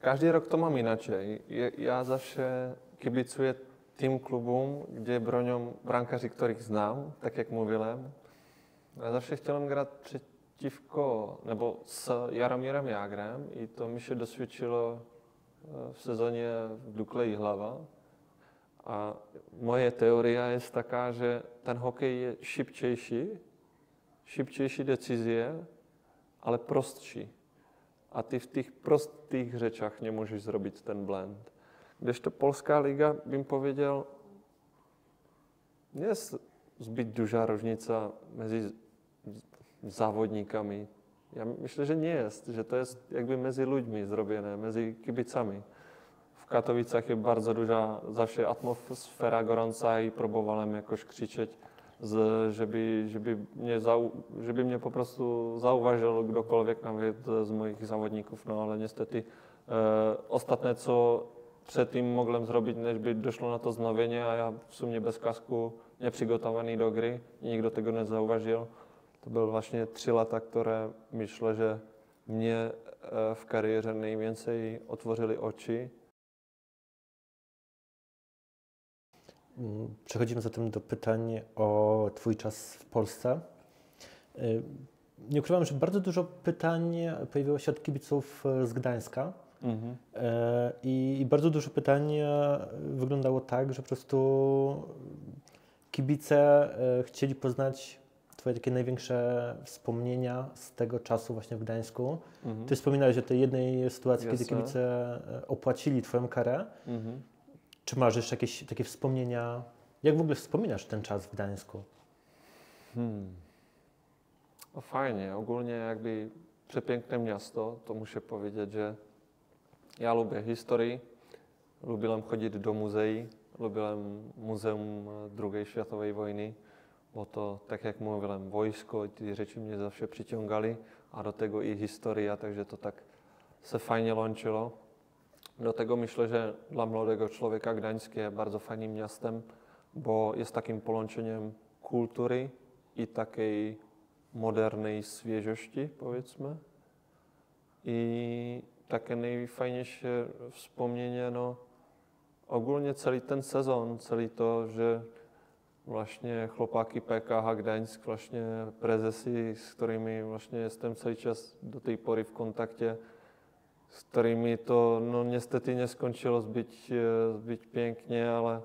každý rok to mám inaczej. Ja zawsze kibicuję tým klubům, kde bronią brankaři, kterých znám, tak jak mówiłem. Já zawsze chciałem grać przeciwko, nebo s Jaromírem Jágrem i to mi się dosvědčilo v sezóně v Dukle Jihlava. A moje teoria jest taká, že ten hokej je šibčejší decyzie, ale prostší. A ty v těch prostých řečách nemůžeš zrobiť ten blend. Kdežto Polská liga, bym powiedział, nie jest zbyt duża różnica między zawodnikami. Ja myślę, że nie jest, że to jest jakby między ludźmi zrobione, między kibicami. W Katowicach jest bardzo duża zawsze atmosfera gorąca i próbowałem jakoś krzyczeć, żeby mnie po prostu zauważył kdokolwiek nawet z moich zawodników, no ale niestety ostatnie co předtým mogłem zrobić, než by došlo na to znowienie, a ja w sumie bez kasku, nepřigotovaný do gry, nikdo tego nie zauważył. To były właśnie 3 lata, które myślę, że mnie w karierze najwięcej otworzyli oczy. Przechodzimy zatem do pytań o Twój czas w Polsce. Nie ukrywam, że bardzo dużo pytań pojawiło się od kibiców z Gdańska. I bardzo dużo pytań wyglądało tak, że po prostu kibice chcieli poznać Twoje takie największe wspomnienia z tego czasu właśnie w Gdańsku. Ty wspominałeś o tej jednej sytuacji, kiedy kibice opłacili Twoją karę. Czy masz jeszcze jakieś takie wspomnienia? Jak w ogóle wspominasz ten czas w Gdańsku? No fajnie, ogólnie jakby przepiękne miasto, to muszę powiedzieć, że ja lubię historii, lubiłem chodzić do muzeí, lubiłem Muzeum II światowej wojny, bo to, tak jak mówiłem, wojsko i ty rzeczy mnie zawsze przyciągali, a do tego i historia, takže to tak se fajnie łączyło. Do tego myślę, że dla młodego człowieka Gdańsk jest bardzo fajnym miastem, bo jest takim połączeniem kultury i takiej modernej świeżości, powiedzmy. I takie najfajniejsze wspomnienie, no ogólnie cały ten sezon, cały to, że właśnie chłopaki PKH Gdańsk, właśnie prezesy, z którymi właśnie jestem cały czas do tej pory w kontakcie, z którymi to no niestety nie skończyło zbyt pięknie, ale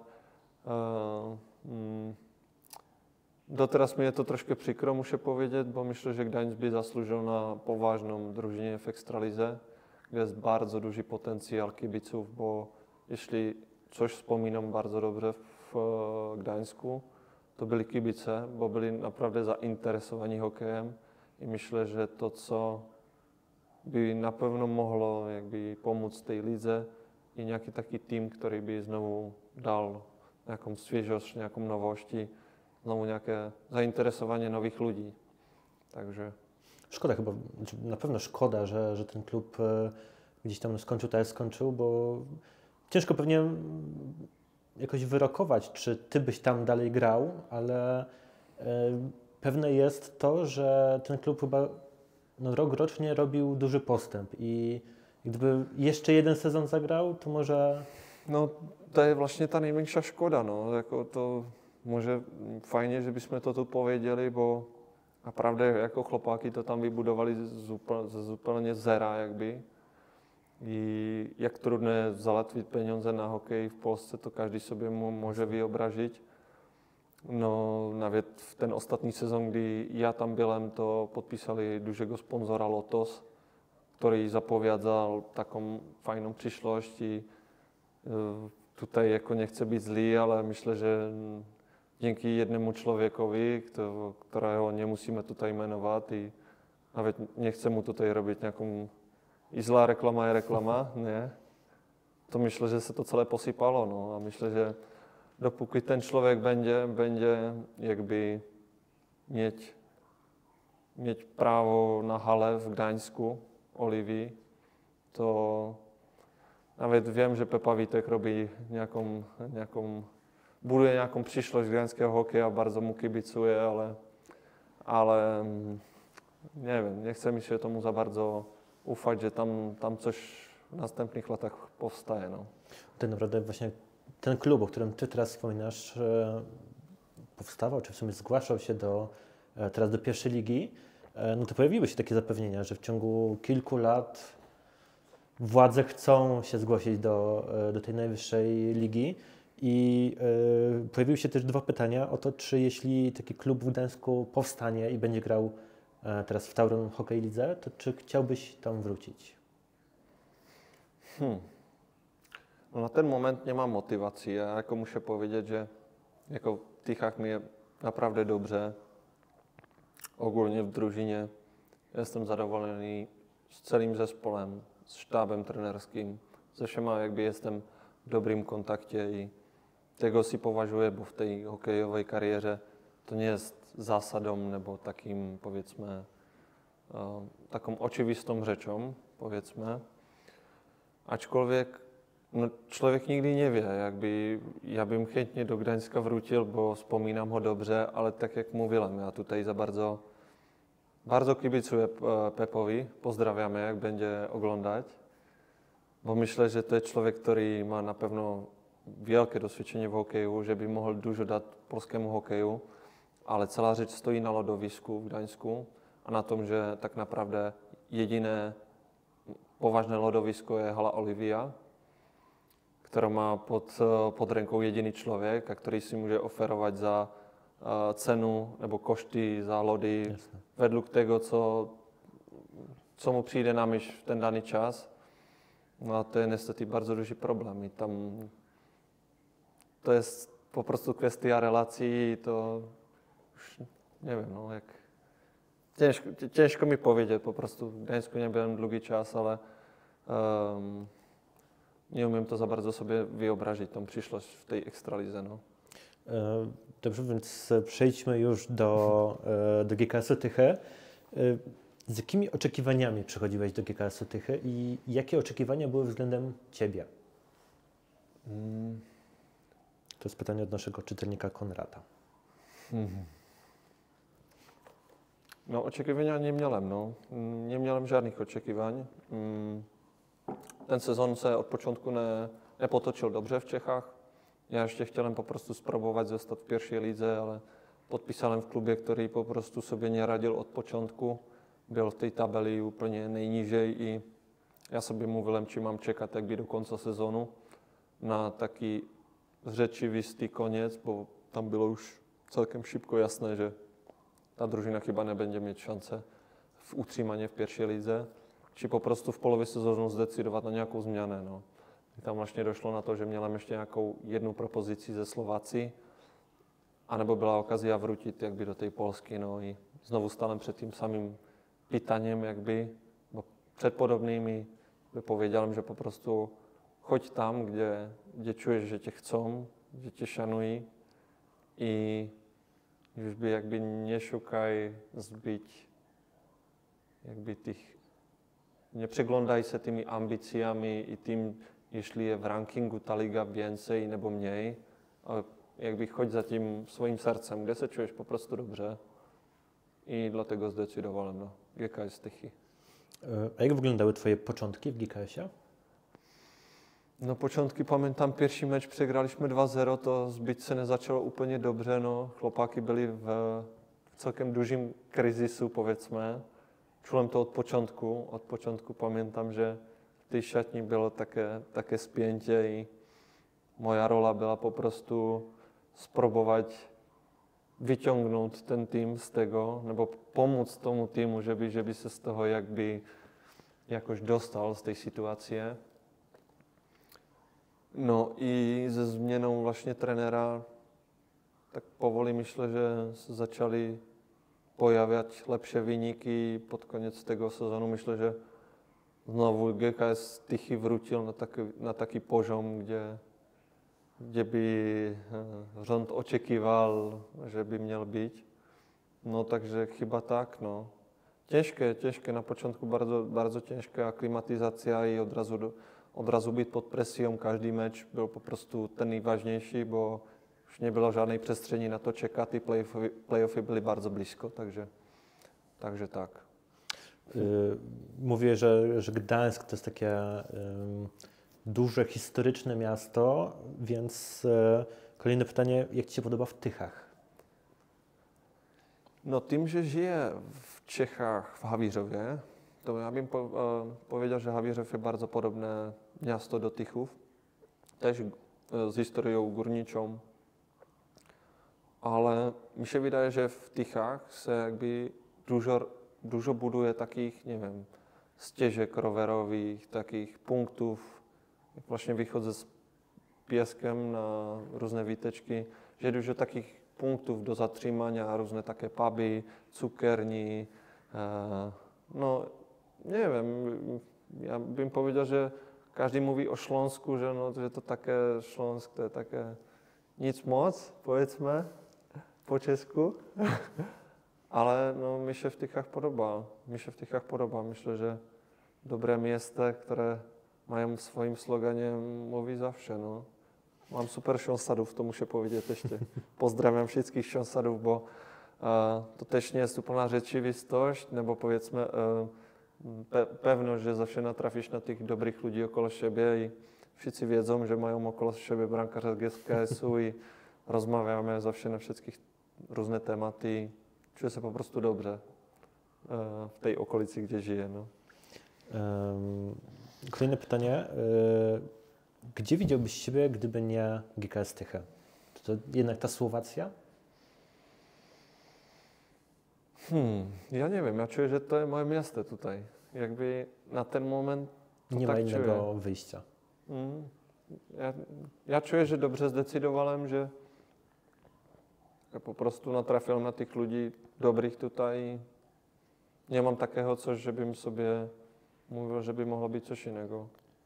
doteraz mi je to troszkę przykro, muszę powiedzieć, bo myślę, że Gdańsk by zasłużył na poważną drużynę w Ekstralidze, gdzie jest bardzo duży potencjał kibiców, bo jeśli coś wspominam bardzo dobrze w Gdańsku, to byli kibice, bo byli naprawdę zainteresowani hokejem i myślę, że to, co by na pewno mohlo jakby pomóc tej lidze i nějaký taki tým, který by znovu dal nějakou svěžost, nějakou nowości, znovu nějaké zainteresowanie nowych ludzi. Takže szkoda chyba, na pewno szkoda, że ten klub gdzieś tam skończył tak jak skończył, bo ciężko pewnie jakoś wyrokować, czy ty byś tam dalej grał, ale pewne jest to, że ten klub chyba rok rocznie robił duży postęp i gdyby jeszcze jeden sezon zagrał, to może... No to je vlastně ta nejmenší škoda, no, jako to może fajnie, żebyśmy to tu powiedzieli, bo naprawdę jako chłopaki to tam vybudovali z úplně zera, jakby. I jak trudné zalatvit peníze na hokej v Polsce, to každý sobie může vyobraziť. No nawet v ten ostatní sezon, kdy ja tam byłem, to podpisali dużego sponzora Lotos, który zapowiadał taką fajną przyszłość i tutaj jako nie chcę być zlý, ale myślę, że dzięki jednemu człowiekowi, którego nie musimy tutaj jmenować i nawet nie chcę mu tutaj robić nějakou i zlá reklama je reklama, nie? To myślę, że se to celé posypalo, no a myślę, że dopóki ten člověk będzie jakby mieć právo na hale v Gdaňsku, Olivii, to nawet wiem, że Pepa Witek robi buduje nějakou przyszłość gdaňského hokeja, bardzo mu kibicuje, ale nie wiem, nie chce mi się tomu za bardzo ufać, że tam coś v następných latach powstaje. No. Tak naprawdę właśnie ten klub, o którym ty teraz wspominasz, powstawał, czy w sumie zgłaszał się teraz do pierwszej ligi, no to pojawiły się takie zapewnienia, że w ciągu kilku lat władze chcą się zgłosić do tej najwyższej ligi i pojawiły się też dwa pytania o to, czy jeśli taki klub w Gdańsku powstanie i będzie grał teraz w Tauron Hockey Lidze, to czy chciałbyś tam wrócić? No na ten moment nie mám motivaci. Já jako muszę powiedzieć, že jako v Tychách mi je naprawdę dobrze. Ogólnie w družině jestem zadowolony s celým zespołem, s štábem trenerským, se všema, jakby jestem v dobrým kontakcie i tego si považuje, bo v tej hokejovej kariéře to nie jest zásadom nebo takým, powiedzmy, taką oczywistą rzeczą, powiedzmy. Aczkolwiek no, člověk nikdy neví, já bych chętně do Gdaňska vrátil, bo vzpomínám ho dobře, ale tak jak mluvím, já tutaj za bardzo kibicuję Pepovi, pozdrawiamy, jak będzie oglądać, bo myślę, że to jest człowiek, który ma na pewno wielkie doświadczenie w hokeju, že by mohl dużo dát polskému hokeju, ale celá řeč stojí na lodowisku v Gdaňsku a na tom, že tak naprawdę jediné poważne lodowisko je hala Olivia, která má pod ręką jediný člověk, a který si může oferovat za cenu nebo košty za lody Jasne. vedle tego, co mu přijde na myš v ten daný čas. No a to je niestety bardzo duży problem. I tam to jest po prostu kwestia relacji, to już nie wiem, no jak ciężko mi powiedzieć, po prostu w Gdańsku nie byłem długi czas, ale nie umiem to za bardzo sobie wyobrazić, tą przyszłość w tej ekstralize. No. Dobrze, więc przejdźmy już do GKS-u Tychy. Z jakimi oczekiwaniami przychodziłeś do GKS-u Tychy i jakie oczekiwania były względem ciebie? To jest pytanie od naszego czytelnika Konrada. No, oczekiwania nie miałem, no. Nie miałem żadnych oczekiwań. Ten sezon se od początku nepotočil dobře v Čechách. Já ještě chtěl po prostu spróbować zostać v pierwszej lidze, ale podpisałem v klubě, který po prostu sobie neradil od počátku. Byl v té tabeli úplně nejnížej i já sobie mluvil, či mám čekat jakby do konce sezonu na taký řečivistý konec, bo tam bylo už celkem šibko jasné, že ta družina chyba nebude mít šance v utrzymanie v pierwszej lidze, či po prostu v polovi sezónu zdecydovat na nějakou změnu. No. Tam vlastně došlo na to, že měla ještě nějakou jednu propozici ze Slováci, anebo byla okazja vrátit jakby do tej Polsky. No i znovu stałem před tím samým pytaniem, jakby, bo před podobnými by powiedziałem, že po prostu choď tam, kde čuješ, že tě chcou, že tě šanují i už by jakby nešukaj zbyť jakby těch, nepřeglądaj se tymi ambicjami i tím, jeśli je v rankingu ta liga więcej nebo mniej, ale jakby choď za tím svým sercem, kde se čuješ po prostu dobře i dlatego zdecydowałem na GKS Tychy. A jak wyglądały twoje początki w GKS-ie? No początki pamiętam, pierwszy mecz przegraliśmy 2-0, to zbyt se nezačalo úplně dobře, no. Chłopaki byli v celkem dużym kryzysu, powiedzmy. Czułem to od początku pamiętam, že v té šatni bylo také spięcie i moja rola byla po prostu spróbować wyciągnąć ten tým z tego, nebo pomóc tomu týmu, že by se z toho jakby jakoś dostal z tej sytuace. No i ze změnou vlastně trenéra, tak powoli myślę, že se začaly pojawiać lepsze wyniki pod koniec tego sezonu. Myślę, že znowu GKS Tychy wrócił na taki poziom, gdzie by rząd oczekiwał, że by miał być. No także chyba tak, no. Ciężkie na początku, bardzo ciężka aklimatyzacja i od razu být pod presją. Každý mecz byl po prostu ten nejvážnější, bo už nebylo žádnej przestrzeni na to čekat. Ty playoffy byly bardzo blisko, takže tak. Mówię, że Gdańsk to jest takie duże, historyczne miasto, więc kolejne pytanie, jak Ci się podoba w Tychach? No tym, že žije v Čechách, v Havířově, to já bych powiedział, že Havířov je bardzo podobné město do Tychów, też s historiou górniczą, ale mi się wydaje, že v Tychách se jakby dużo buduje takich, nie wiem, ścieżek rowerowych, takich punktów, jak właśnie wychodzę z pieskiem na różne wytyczki, że dużo takich punktów do zatrzymania, różne takie puby, cukierni. No nie wiem, ja bym powiedział, że każdy mówi o Śląsku, że, no, że to takie Śląsk, to takie nic moc, powiedzmy, po czesku. Ale no, mi się w Tychach podoba. Myślę, że dobre miasta, które mają w swoim sloganie, mówi zawsze. No. Mám super Śląsadów, to muszę powiedzieć też. Pozdrawiam wszystkich Śląsadów, bo to też nie jest úplná rzeczywistość, nebo powiedzmy pewność, że zawsze natrafisz na tych dobrych ludzi okolo siebie i wszyscy wiedzą, że mają okolo siebie brankarza z GKS-u i rozmawiamy zawsze na wszystkich różne tematy. Czuję się po prostu dobrze w tej okolicy, gdzie żyję. No. Kolejne pytanie. Gdzie widziałbyś siebie, gdyby nie GKS Tychy? To jednak ta Słowacja? Ja nie wiem, ja czuję, że to jest moje miasto tutaj. Jakby na ten moment to nie tak ma innego czuję. wyjścia. Ja czuję, że dobrze zdecydowałem, że ja po prostu natrafiłem na tych ludzi dobrych tutaj. Nie mam takiego coś, żebym sobie mówił, żeby mogło być coś innego.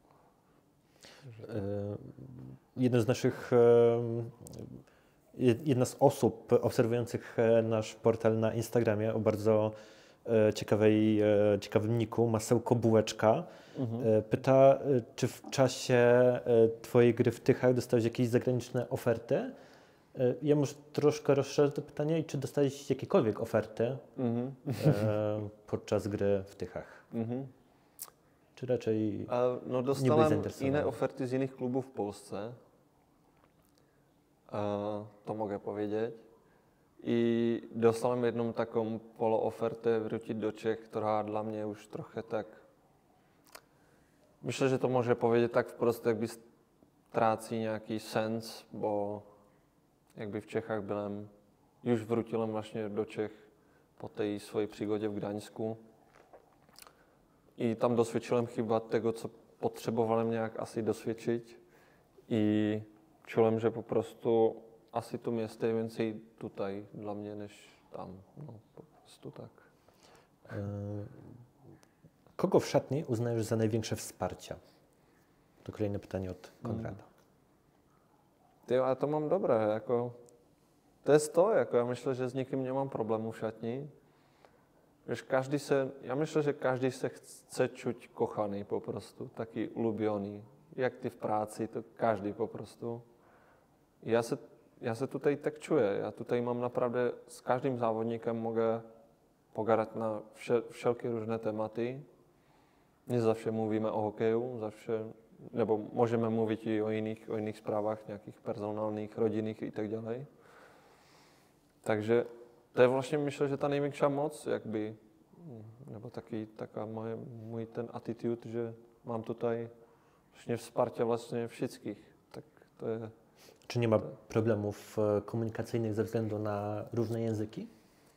Jedna z osób obserwujących nasz portal na Instagramie o bardzo ciekawym niku, Masełko Bułeczka, pyta, czy w czasie Twojej gry w Tychach dostałeś jakieś zagraniczne oferty? Ja może troszkę rozszerzę to pytanie, i czy dostałeś jakiekolwiek oferty podczas gry w Tychach? Czy raczej no dostałem inne oferty z innych klubów w Polsce. To mogę powiedzieć. I dostałem jedną taką poloofertę wrócić do Czech, która dla mnie już trochę tak... Myślę, że to może powiedzieć tak wprost, jakby traci nějaký sens, bo jakby w Czechach byłem, już wróciłem właśnie do Czech po tej swojej przygodzie w Gdańsku. I tam doświadczyłem chyba tego, co potrzebowałem nějak asi doświadczyć. I czułem, że po prostu asi to miejsce jest więcej tutaj dla mnie niż tam. No, po prostu tak. Kogo w szatni uznajesz za największe wsparcie? To kolejne pytanie od Konrada. Ja to mam dobre. Jako, to jest to, jako ja myślę, że z nikim nie mam problemu w szatni. Wiesz, ja myślę, że każdy się chce czuć kochany po prostu, taki ulubiony. Jak ty w pracy, to każdy po prostu. Ja się tutaj tak czuję. Ja tutaj mam naprawdę, z każdym zawodnikiem mogę pogadać na wszelkie różne tematy. Nie zawsze mówimy o hokeju, nebo możemy mówić i o innych sprawach, jakich personalnych, rodzinnych i tak dalej. Także to jest właśnie, myślę, że ta największa moc, jakby, nebo taka mój ten attitude, że mam tutaj właśnie wsparcie właśnie wszystkich. Tak to jest. Czy nie ma problemów komunikacyjnych ze względu na różne języki?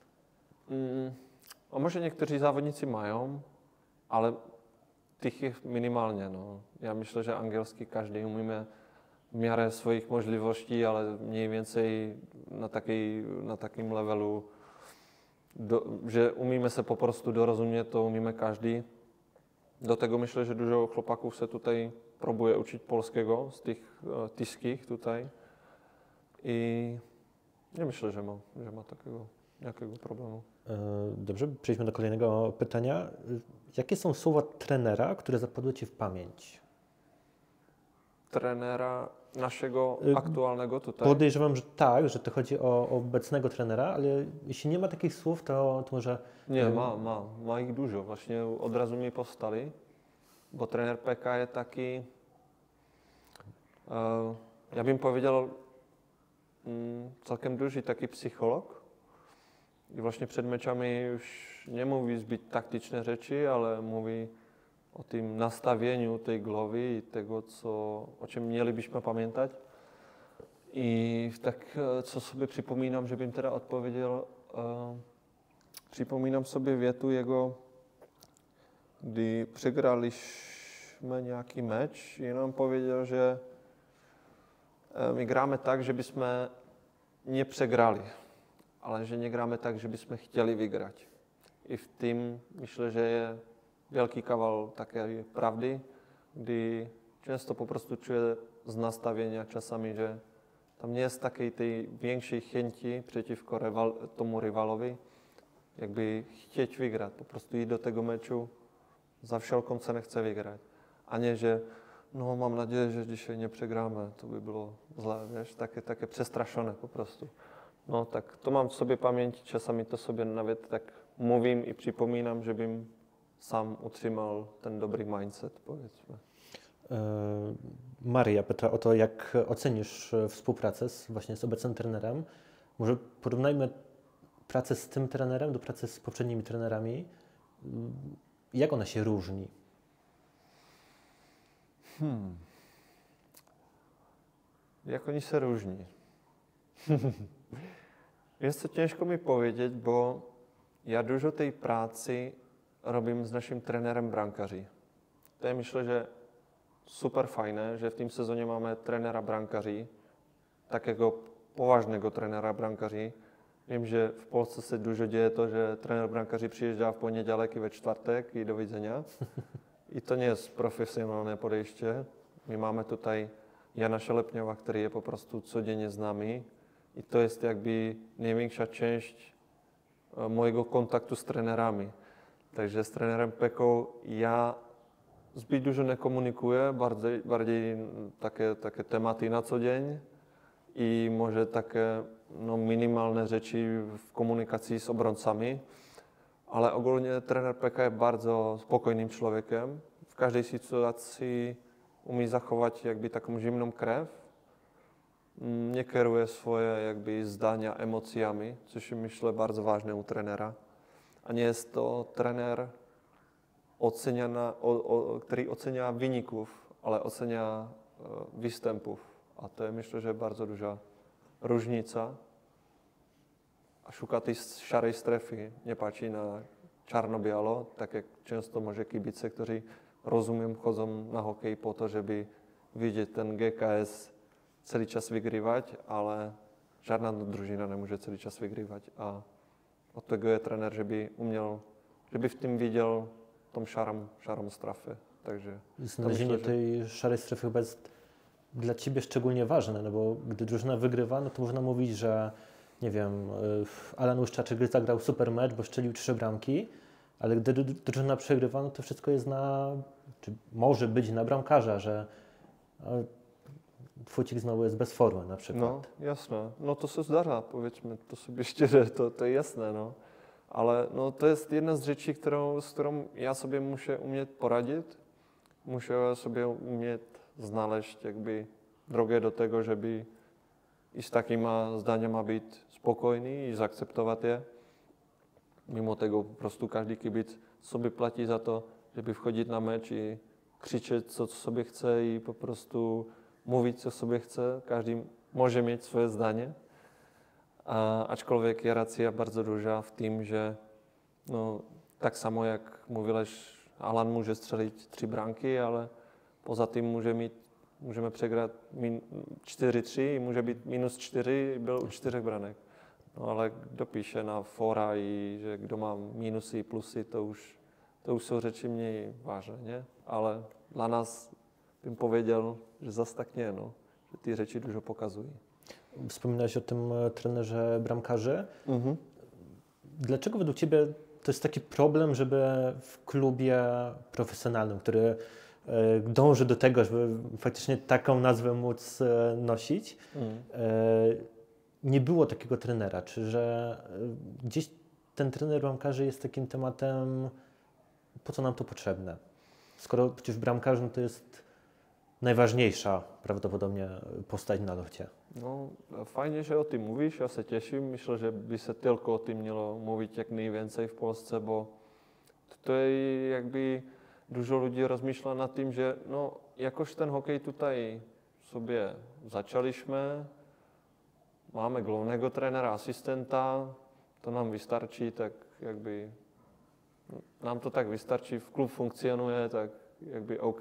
A może niektórzy zawodnicy mają, ale tych jest minimalnie. No. Ja myślę, że angielski każdy umie w miarę swoich możliwości, ale mniej więcej na takim levelu, że umiemy się po prostu dorozumieć, to umiemy każdy. Do tego myślę, że dużo chłopaków się tutaj próbuje uczyć polskiego z tych tyskich tutaj. I nie myślę, że ma jakiego problemu. Dobrze, przejdźmy do kolejnego pytania. Jakie są słowa trenera, które zapadły Ci w pamięć? trenera naszego aktualnego tutaj? Podejrzewam, że tak, że to chodzi o obecnego trenera, ale jeśli nie ma takich słów, to może... Nie, ma ich dużo. Właśnie od razu mi powstali, bo trener PK jest taki, ja bym powiedział, całkiem duży taki psycholog. I właśnie przed meczami już nie mówi zbyt taktyczne rzeczy, ale mówi o tym nastawieniu tej głowy i tego, o czym mielibyśmy pamiętać. I tak, co sobie przypominam, żebym teraz odpowiedział, przypominam sobie wietu jego, gdy przegraliśmy niejaki mecz i on powiedział, że my gramy tak, żebyśmy nie przegrali, ale że nie gramy tak, żebyśmy chcieli wygrać. I w tym myślę, że jest wielki kawał takiej prawdy, gdy często po prostu czuję z nastawienia czasami, że tam nie jest takiej tej większej chęci przeciwko tomu rywalowi, jakby chcieć wygrać, po prostu iść do tego meczu, za wszelką cenę chcę wygrać, a nie, że no mam nadzieję, że dzisiaj nie przegramy, to by było źle, wiesz, takie przestraszone po prostu. No tak, to mam w sobie pamięć, czasami to sobie nawet tak mówię i przypominam, żebym sam utrzymał ten dobry mindset, powiedzmy. Maria pyta o to, jak ocenisz współpracę właśnie z obecnym trenerem. Może porównajmy pracę z tym trenerem do pracy z poprzednimi trenerami. Jak ona się różni? Jak oni się różni? Jest to ciężko mi powiedzieć, bo ja dużo tej pracy robię z naszym trenerem bramkarzy. To ja myślę, że super fajne, że w tym sezonie mamy trenera bramkarzy, takiego poważnego trenera bramkarzy. Wiem, że w Polsce się dużo dzieje to, że trener bramkarzy przyjeżdża w poniedziałek i we czwartek i do widzenia. I to nie jest profesjonalne podejście. My mamy tutaj Jana Szelepniowa, który jest po prostu codziennie z nami. I to jest jakby największa część mojego kontaktu z trenerami. Także z trenerem Peką ja zbyt dużo nie komunikuję, bardziej takie tematy na co dzień i może takie minimalne rzeczy w komunikacji z obrońcami. Ale ogólnie trener Peka jest bardzo spokojnym człowiekiem. W każdej sytuacji umie zachować jakby taką zimną krew. Nie kieruje swoje jakby zdania emocjami, co się myślę bardzo ważne u trenera. A nie jest to trener, który ocenia wyników, ale ocenia występów. A to myślę, że bardzo duża różnica. A szuka tej szarej strefy, nie patrzy na czarno-biało, tak jak często może kibice, którzy rozumiem, chodzą na hokej po to, żeby widzieć ten GKS cały czas wygrywać, ale żadna drużyna nie może cały czas wygrywać. A od tego jest trener, żeby umiał, żeby w tym widział tą szarą strefę. Także znalezienie tej szarej strefy chyba jest dla Ciebie szczególnie ważne, no bo gdy drużyna wygrywa, no to można mówić, że nie wiem, Alan Łuszczaczek zagrał super mecz, bo strzelił 3 bramki, ale gdy drużyna przegrywa, no to wszystko jest czy może być na bramkarza, że Fucik znowu jest bez formy na przykład. No, jasne. No to się zdarza, powiedzmy to sobie szczerze, to jasne, no. Ale no, to jest jedna z rzeczy, z którą ja sobie muszę umieć poradzić. Muszę sobie umieć znaleźć jakby drogę do tego, żeby i z takimi zdaniami być spokojny i zaakceptować je. Mimo tego po prostu każdy kibic sobie płaci za to, żeby wchodzić na mecz i krzyczeć, co sobie chce i po prostu mówić, co sobie chce. Każdy może mieć swoje zdanie. Aczkolwiek jest racja bardzo duża w tym, że no, tak samo jak mówiłeś, Alan może strzelić 3 bramki, ale poza tym możemy przegrać 4-3 i może być -4 i był 4 bramek. No ale kto pisze na fora i że kto ma minusy i plusy, to już są rzeczy mniej ważne, nie? Ale dla nas bym powiedział, że zas tak nie, no, że te rzeczy dużo pokazuje. Wspominałeś o tym trenerze bramkarzy. Dlaczego według Ciebie to jest taki problem, żeby w klubie profesjonalnym, który dąży do tego, żeby faktycznie taką nazwę móc nosić. Nie było takiego trenera, czy że gdzieś ten trener bramkarzy jest takim tematem, po co nam to potrzebne? Skoro przecież bramkarzem to jest najważniejsza prawdopodobnie postać na locie. No, fajnie, že o tym mówisz, ja się cieszę. Myślę, że by się tylko o tym miało mówić jak najwięcej w Polsce, bo to jest jakby dużo ludzi rozmyśla nad tym, że no, jakoś ten hokej tutaj sobie zaczęliśmy, máme głównego trenera, asystenta, to nám wystarczy, tak jakby nám to tak wystarczy, w klub funkcjonuje, tak jakby OK.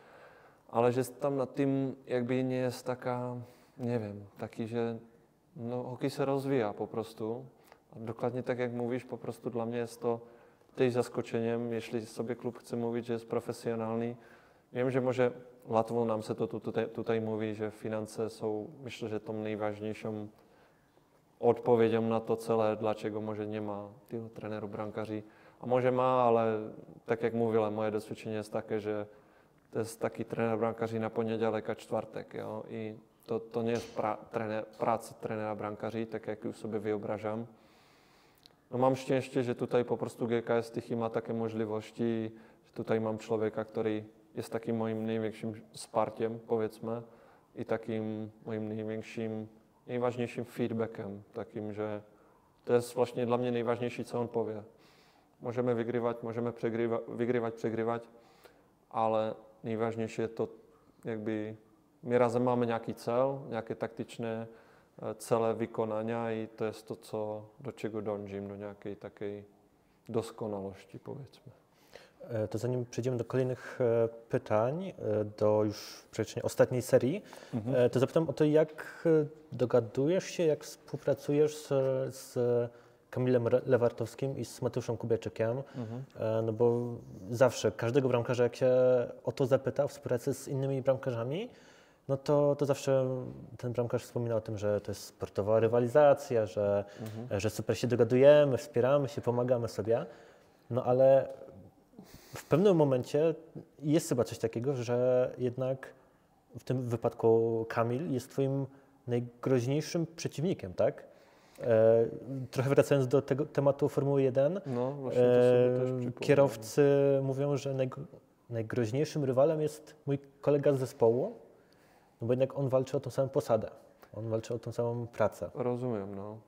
Ale že tam nad tím jakby nie jest taka, nie wiem, taki, že no, hokej se rozvíja po prostu. A dokładnie tak jak mówisz, po prostu dla mnie jest to też zaskoczeniem, jeśli sobie klub chce mówić, že jest profesjonalny. Wiem, že może łatwo nam se to tutaj mówi, že finance są, myślę, że tą najważniejszą odpowiedzią na to celé, dlaczego może nie ma tylu trenerów brankaří. A może ma, ale tak jak mówiłem, moje doświadczenie jest takie, że to jest taki trener brankaří na poniedziałek a čtvrtek, jo? I to nie jest práce trenera brankaří, tak jak już sobie wyobrażam. No mam szczęście, że tutaj po prostu GKS Tychy ma takie możliwości, że tutaj mam człowieka, który jest takim moim największym wsparciem, powiedzmy, i takim moim najważniejszym feedbackiem, takim, że to jest właśnie dla mnie najważniejsze, co on powie. Możemy wygrywać, możemy przegrywać, ale najważniejsze jest to, jakby my razem mamy nějaký cel, nějaké taktyczne cele wykonania i to jest to, do czego dążim, do nějakej takiej doskonałości, powiedzmy. To zanim przejdziemy do kolejnych pytań, do już praktycznie ostatniej serii, to zapytam o to, jak dogadujesz się, jak współpracujesz z Kamilem Lewartowskim i z Mateuszem Kubiaczykiem, no bo zawsze każdego bramkarza, jak się o to zapyta, w współpracy z innymi bramkarzami, no to zawsze ten bramkarz wspomina o tym, że to jest sportowa rywalizacja, że super się dogadujemy, wspieramy się, pomagamy sobie, no ale w pewnym momencie jest chyba coś takiego, że jednak w tym wypadku Kamil jest twoim najgroźniejszym przeciwnikiem, tak? Trochę wracając do tego tematu Formuły 1, no, właśnie to sobie też przypomnę. Kierowcy mówią, że najgroźniejszym rywalem jest mój kolega z zespołu, no bo jednak on walczy o tą samą posadę, on walczy o tą samą pracę. Rozumiem, no.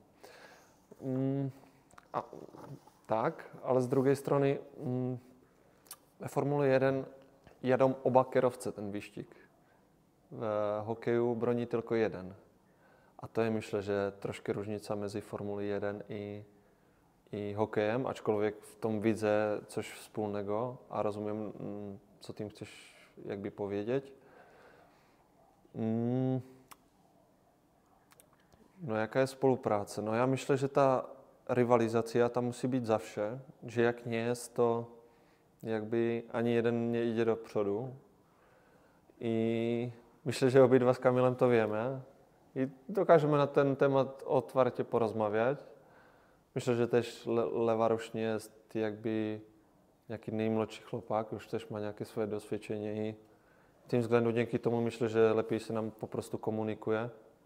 Tak, ale z drugiej strony ve Formule 1 jadą oba kierowcy ten wyścig. W hokeju broni tylko jeden. A to je, myślę, że troszkę różnica między Formuły 1 i hokejem, aczkolwiek w tom widzę coś wspólnego, a rozumiem, co tym chcesz jakby powiedzieć. No jaka jest współpraca? No ja myślę, że ta rywalizacja tam musi być zawsze, że jak nie jest, to jakby ani jeden nie idzie do przodu. I myślę, że obydwa z Kamilem to wiemy. I dokážeme na ten temat otwarcie porozmawiać. Myślę, że też Lewarusz nie jest jakby nějaký nejmladší chłopak, już też ma nějaké swoje doświadczenie i tym względu dzięki tomu myślę, że lepiej się nam po prostu komunikuje.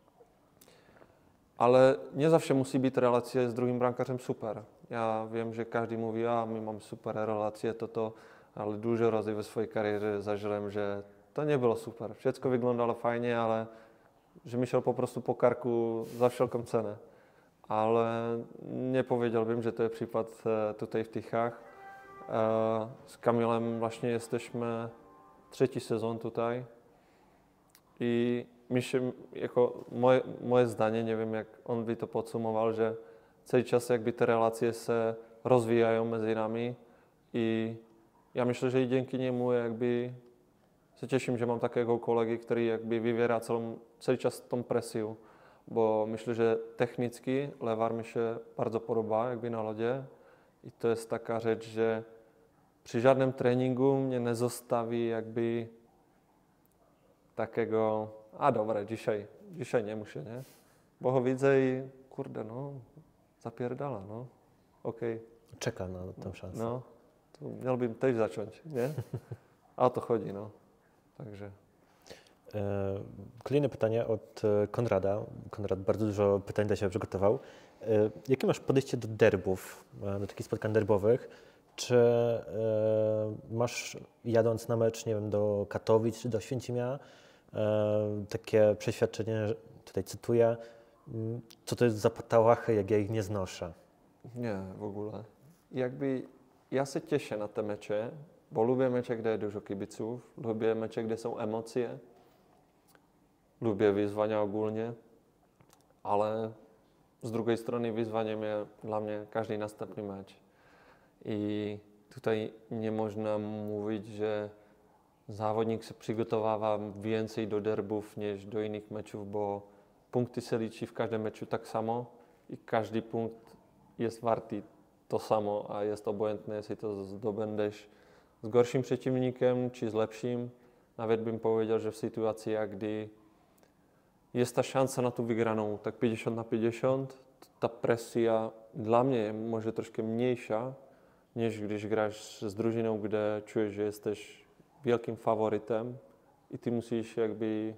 Ale nie zawsze musi być relacja z drugim bramkarzem super. Ja wiem, że każdy mówi, a my mamy super relacje, ale dużo razy w swojej karierze zażyłem, że to nie było super. Wszystko wyglądało fajnie, ale że mi šel po prostu po karku za wszelką cenę. Ale nie powiedziałbym, że to jest przypad tutaj w Tychach. Z Kamilem właśnie jesteśmy trzeci sezon tutaj i mi się, jako moje zdanie, nie wiem jak on by to podsumował, że cały czas jakby te relacje się rozwijają między nami i ja myślę, że i dzięki niemu jakby se těším, že mám takého kolegy, který jakby vyvěrá celý čas tom presiu, bo myślę, že technicky Levar mi się bardzo podoba jakby na lodě. I to jest taka rzecz, że przy żadnym treningu mnie nie zostawi jakby takiego, a dobra, dzisiaj nie muszę, nie? Bo ho widzę i kurde, no, zapierdala, no, okej. Czeka na tę szansę. No, to miałbym też zacząć, nie? A to chodí, no. Takže. Kolejne pytanie od Konrada. Konrad bardzo dużo pytań dla Ciebie przygotował. Jakie masz podejście do derbów, do takich spotkań derbowych? Czy masz, jadąc na mecz, nie wiem, do Katowic czy do Święcimia, takie przeświadczenie, że, tutaj cytuję, co to jest za patałachy, jak ja ich nie znoszę? Nie, v ogóle. Jakby já se těším na ty meče, bo lubię meče, kde je dużo kibiců, lubię meče, kde jsou emocie, lubię wyzwania ogólnie, ale z drugiej strony wyzwaniem je dla mě každý następný meč. I tutaj nie można mówić, że závodník se přigotovává więcej do derbów niż do jiných mečů, bo punkty se líčí v každém meču tak samo i každý punkt jest warty to samo a jest obojętné, jestli to zdobędeš s gorším přeciwnikiem či s lepším. Nawet bym powiedział, że w sytuacji, kdy jest ta szansa na tu wygraną, tak 50/50, ta presja dla mnie może troszkę mniejsza, niż když grasz z drużyną, kde czujesz, że jesteś wielkim faworytem i ty musisz jakby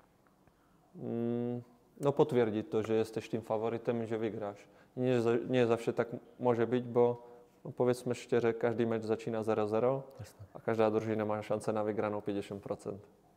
potwierdzić to, że jesteś tym faworytem i że wygrasz. Nie zawsze tak może być, bo powiedzmy szczerze, każdy mecz zaczyna 0-0, a każda drużyna ma szansę na wygraną 50%.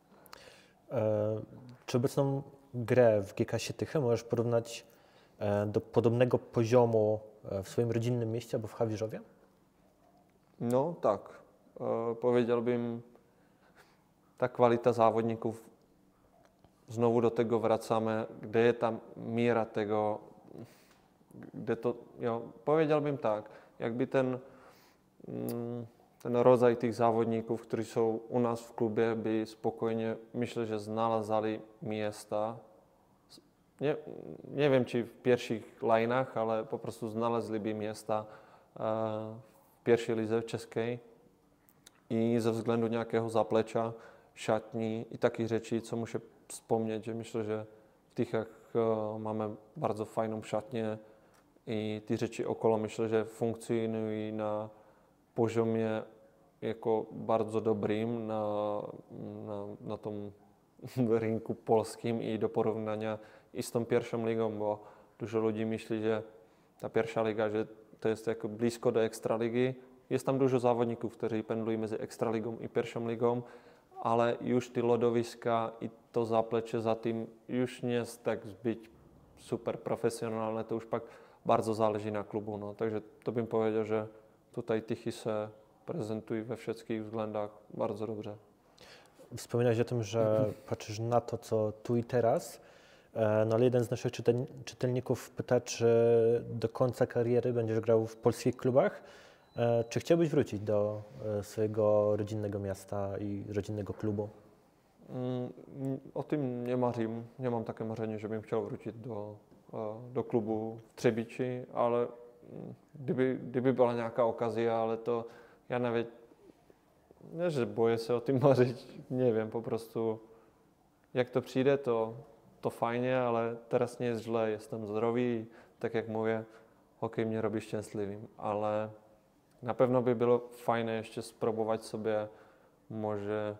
Czy obecną grę w GKS Tychy możesz porównać do podobnego poziomu w swoim rodzinnym mieście albo w Havířově? No tak, powiedziałbym, ta kvalita závodníků, znovu do tego wracamy, kde je ta míra tego, kde to, jo, powiedziałbym tak, jakby ten rodzaj tych zawodników, którzy są u nas w klubie, by spokojnie, myślę, że znalazali miejsca. Nie wiem, czy w pierwszych line'ach, ale po prostu znaleźliby miejsca w pierwszej lidze českej i ze względu nějakého zaplecza, szatni i takich rzeczy, co muszę wspomnieć, że myślę, że w Tychach mamy bardzo fajną szatnię i ty rzeczy okolo myślę, że funkcjonują na poziomie jako bardzo dobrym na tom rynku polskim i do porównania i z tą pierwszą ligą, bo dużo ludzi myśli, że ta pierwsza liga, że to jest jako blisko do ekstraligy. Jest tam dużo zawodníků, kteří pendlují mezi extraligą i pierwszą ligą, ale już ty lodowiska i to zaplecze za tym już nie jest tak zbyt super profesjonalne, to już pak bardzo zależy na klubu. No. Takže to bym powiedział, że tutaj Tychy se prezentují we wszystkich względach bardzo dobrze. Wspominałeś o tym, że patrzysz na to, co tu i teraz, no ale jeden z naszych czytelników pyta, czy do końca kariery będziesz grał w polskich klubach, czy chciałbyś wrócić do swojego rodzinnego miasta i rodzinnego klubu? O tym nie marzím. Nie mam takie marzenie, że bym chciał wrócić do klubu w Třebíči, ale kdyby byla nějaká okazja, ale to ja nawet nie, że boję się o tym marzyć, nie wiem, po prostu jak to přijde, to fajnie, ale teraz nie jest źle, jestem zdrowy i tak jak mówię, hokej mnie robi szczęśliwym, ale na pewno by bylo fajné ještě spróbować sobie może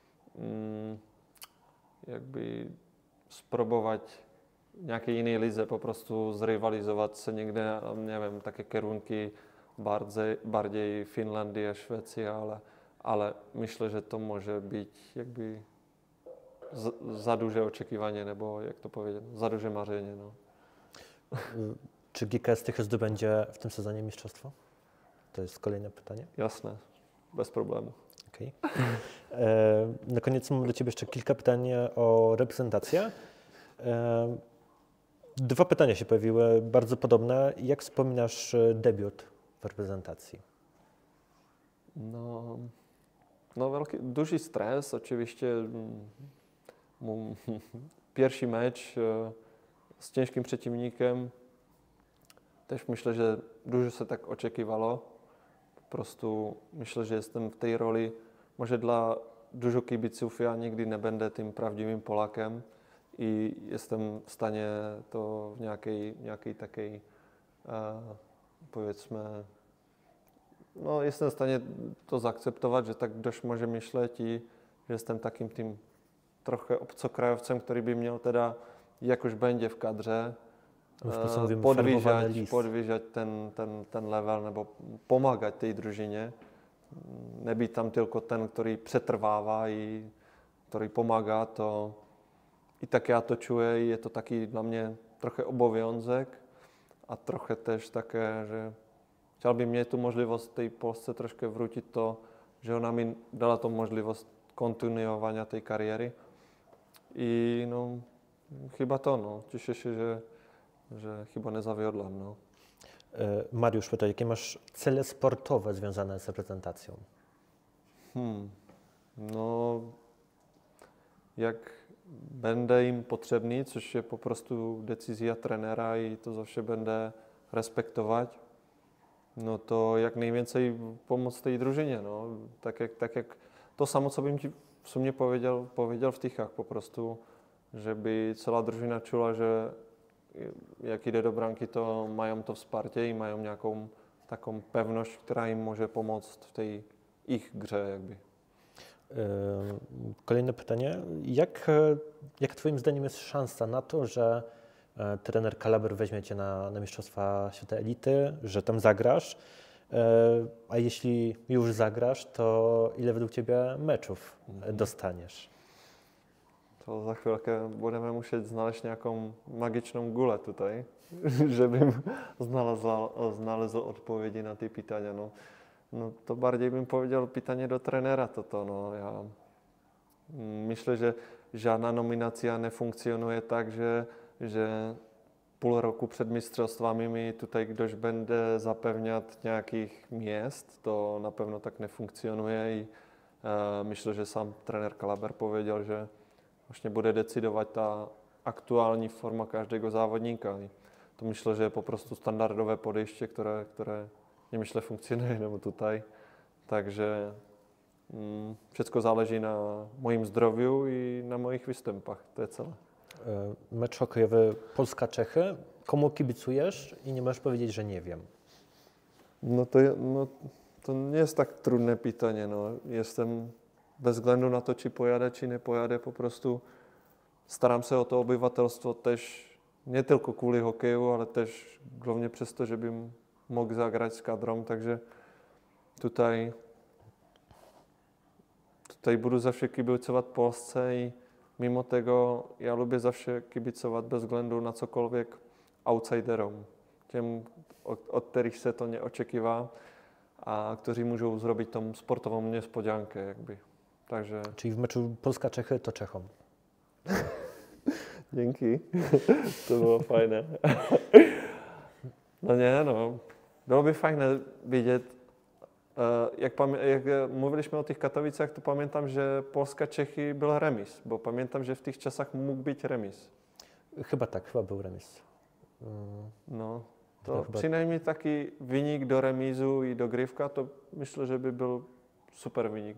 jakby spróbować nějaké jiné lize, po prostu zrivalizovat se někde, nevím, také kierunky bardziej Finlandie, Švécia, ale myślę, że to może być jakby za duże oczekiwanie, nebo jak to powiedzieć, za duże marzenie. No. Czy GKS Tychy zdobędzie w tym sezonie mistrzostwo? To jest kolejne pytanie. Jasne, bez problemu. Okay. Na koniec mam do Ciebie jeszcze kilka pytań o reprezentację. Dwa pytania się pojawiły, bardzo podobne. Jak wspominasz debiut w reprezentacji? No duży stres, oczywiście. Pierwszy mecz z ciężkim przeciwnikiem. Też myślę, że dużo się tak oczekiwało. Po prostu myślę, że jestem w tej roli. Może dla dużo kibiców ja nigdy nie będę tym prawdziwym Polakiem i jestem w stanie to w nějakej takiej, powiedzmy, no, jestem v stane to zaakceptovať, že tak kdož môže myšleť i že jestem takým tým trochu obcokrajovcem, ktorý by měl teda, jak už będzie v kadře, podvížať ten level nebo pomáhať tej družině. Nebyť tam tylko ten, ktorý přetrvává i ktorý pomáhá, to i tak já to čuję, je to taky dla mě trochu obowiązek a trochu tež také, že chtěl by mě tu možlivost tej Polsce trošku vrátit to, že ona mi dala tu možlivost kontinuovania tej kariéry. I no, chyba to, no. Cieszę się, że chyba nie zawiodłam, no. Mariusz pyta, jakie masz cele sportowe związane z reprezentacją? No, jak będę im potrzebný, což je po prostu decyzja trenera i to zawsze będę respektować, no to jak nejwięcej pomóc tej drużynie, no. Tak jak to samo, co bym ci v sumie powiedział v Tychách, po prostu, żeby celá družina čula, že jak jde do branky, to mają to wsparcie i mają nějakou taką pewność, która im może pomóc w tej ich grze jakby. Kolejne pytanie. Jak Twoim zdaniem jest szansa na to, że trener Kalaber weźmie Cię na Mistrzostwa Świata Elity, że tam zagrasz? A jeśli już zagrasz, to ile według Ciebie meczów dostaniesz? To za chwilkę budeme muset znaleźć nějakou magiczną gulę tutaj, żebym znalazł odpowiedzi na te pytania. No to bardziej bym powiedział pytanie do trenera toto. No. Ja myślę, że žádná nominacja nie funkcjonuje tak, že půl roku před mistrovstvami mi tutaj ktoś będzie zapewniać nějakých miest, to na pewno tak nefunkcionuje i myślę, že sám trenér Kalaber powiedział, že vlastně bude decidovat ta aktuální forma každého závodníka. To myslím, že je poprostu standardové podejště, které nemyšle funkcionuje nebo tutaj. Takže všechno záleží na mojím zdraviu i na mojich występach. To je celé. Mecz hokejowy Polska-Czechy. Komu kibicujesz i nie możesz powiedzieć, że nie wiem? No to nie jest tak trudné pytanie. No. Jestem bez względu na to, či pojade, či nepojade, po prostu staram se o to obyvatelstvo tež nie tylko kvůli hokeju, ale tež hlavně přesto, že bym mohl zagrać s kadrom, takže tutaj budu zawsze kibicovat Polsce i mimo tego ja lubię zawsze kibicovat bez względu na cokolwiek outsiderom, těm, od kterých se to neočekívá a kteří můžou zrobiť tomu sportovou niespodziankę jakby. Takže... Czyli w meczu Polska-Czechy to Czechom. Dzięki. To było fajne. No nie, no. Bylo by fajné vidět, jak mluviliśmy o tych Katowicach, to pamiętam, że Polska-Czechy byl remis, bo pamiętam, że w tych czasach mógł być remis. Chyba był remis. No, to przynajmniej taki wynik do remizu i dogrywka, to myślę, że by był super wynik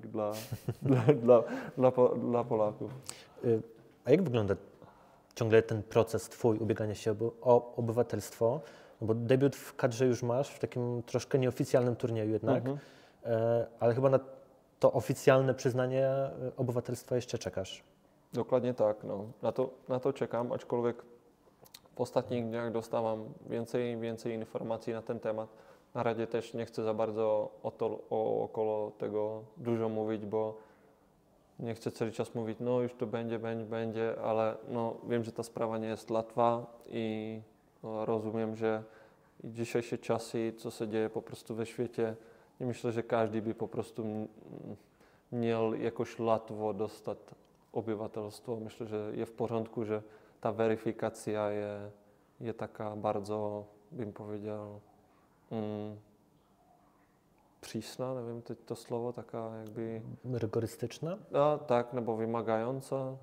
dla Polaków. A jak wygląda ciągle ten proces twój ubiegania się o obywatelstwo? No bo debiut w kadrze już masz, w takim troszkę nieoficjalnym turnieju jednak, ale chyba na to oficjalne przyznanie obywatelstwa jeszcze czekasz. Dokładnie tak, no. Na to czekam, aczkolwiek w ostatnich dniach dostawam więcej informacji na ten temat. Na razie też nie chcę za bardzo okolo tego dużo mówić, bo nie chcę cały czas mówić, no już to będzie, ale no, wiem, że ta sprawa nie jest łatwa i no, rozumiem, że dzisiejsze czasy, co się dzieje po prostu we świecie, nie myślę, że każdy by po prostu miał jakoś łatwo dostać obywatelstwo. Myślę, że jest w porządku, że ta weryfikacja jest taka bardzo, bym powiedział, přísna, nevím teď to slovo, taká jakby... Rygorystyczna? No, tak, nebo wymagająca.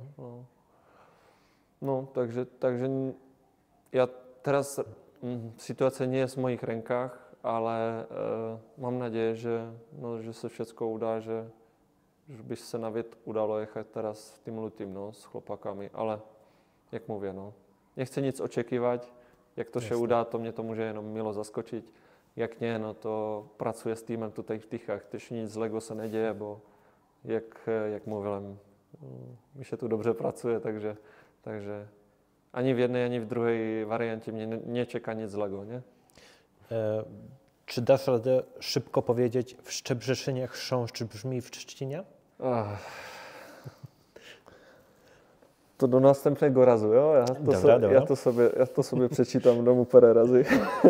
No takže ja teraz sytuacja nie jest w moich rękach, ale mám nadzieję, že se všechno udá, že by se nawet udało jechać teraz w tym lutym, no, z chłopakami, ale jak mówię, no, nie chcę nic oczekiwać, jak to się uda, to mnie to może jenom milo zaskočiť. jak nie, no to pracuje s týmem tutaj v Tychách, tež nic zlego se neděje, bo jak mluvím, mi se tu dobře pracuje, takže ani v jednej, ani v druhej variancie mnie nie czeka nic złego, nie? Czy dasz radę szybko powiedzieć w Szczebrzeszynie chrząszcz brzmi w Trzcinie? To do następnego razu, jo? Ja to sobie przeczytam domu parę razy.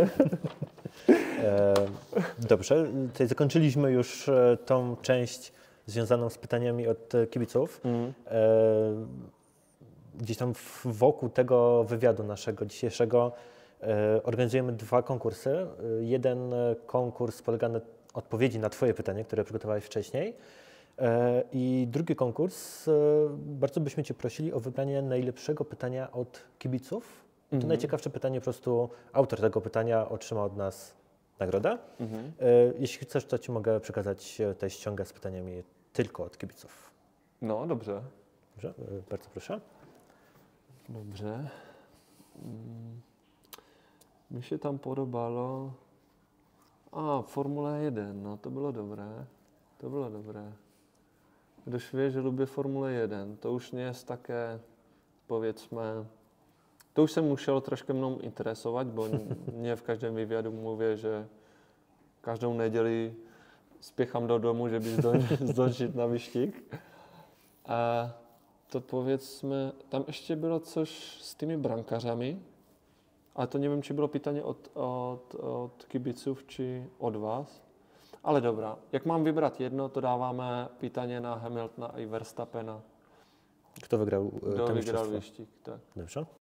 Dobrze, tutaj zakończyliśmy już tą część związaną z pytaniami od kibiców. Gdzieś tam wokół tego wywiadu naszego dzisiejszego organizujemy 2 konkursy. Jeden konkurs polega na odpowiedzi na Twoje pytanie, które przygotowałeś wcześniej. I drugi konkurs, bardzo byśmy Cię prosili o wybranie najlepszego pytania od kibiców. To najciekawsze pytanie, po prostu autor tego pytania otrzyma od nas nagrodę. Jeśli chcesz, to Ci mogę przekazać tę ściągę z pytaniami tylko od kibiców. No, dobrze. Dobrze, bardzo proszę. Dobře. Mi się tam podobalo... Formule 1, no to bylo dobré. To bylo dobré. Když vie, že lubię Formule 1, to už nie jest také, powiedzmy... To už jsem musel trošku mnou interesovat, bo nie w každém wywiadu mówię, że každou neděli spěchám do domu, żeby zdążyć na wyścig. A to powiedzmy, tam ještě bylo coś s tymi brankařami, ale to nevím, či bylo pytanie od kibiców, či od vás. Ale dobrá, jak mám vybrat jedno, to dáváme pytanie na Hamiltona i Verstappena. Kto wygrał Kto wygrał wyścig, tak. Dobrze.